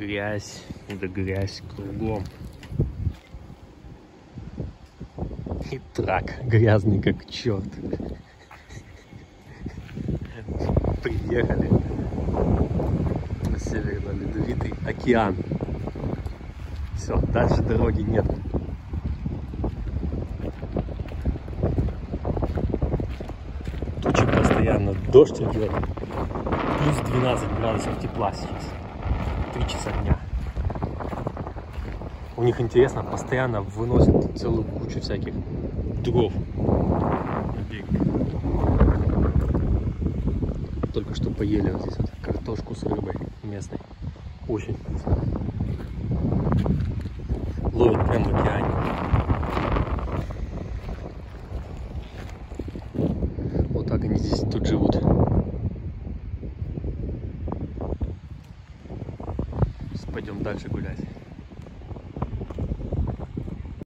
грязь, да грязь кругом. И трак грязный как черт. Приехали на Северно-Ледовитый океан. Все, дальше дороги нет. Тучи постоянно, дождь идет. Плюс 12 градусов тепла сейчас. 3 часа дня. У них интересно, постоянно выносят целую кучу всяких дров. Только что поели вот здесь вот картошку с рыбой местной. Очень вкусно. Ловят прямо в океане. Вот так они здесь тут живут. Пойдем дальше гулять.